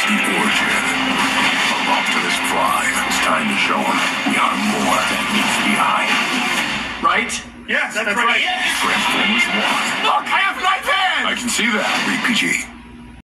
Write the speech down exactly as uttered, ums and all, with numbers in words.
the origin of Optimus Prime. It's time to show them we are more than meets the eye. Right? Yes, that's, That's right. right. Transformers one. Look, I have knife hands! I can see that. Rated P G.